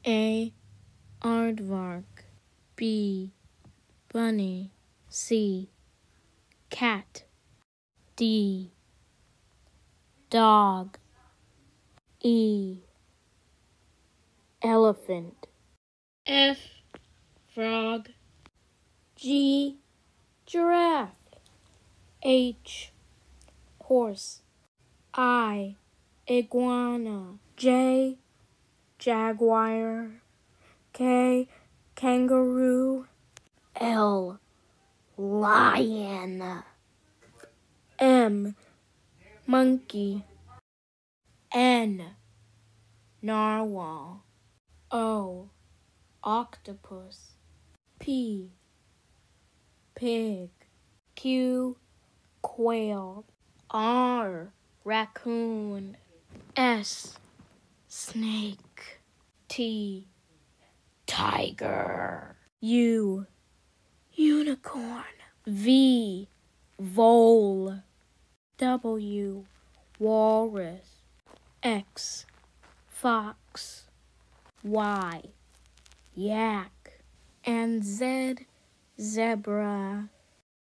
A. Aardvark. B. Bunny. C. Cat. D. Dog. E. Elephant. F. Frog. G. Giraffe. H. Horse. I. Iguana. J. Jaguar. K. Kangaroo. L. Lion. M. Monkey. N. Narwhal. O. Octopus. P. Pig. Q. Quail. R. Raccoon. S. Snake. T. Tiger. U. Unicorn. V. Vole. W. Walrus. X. Fox. Y. Yak. And Z. Zebra.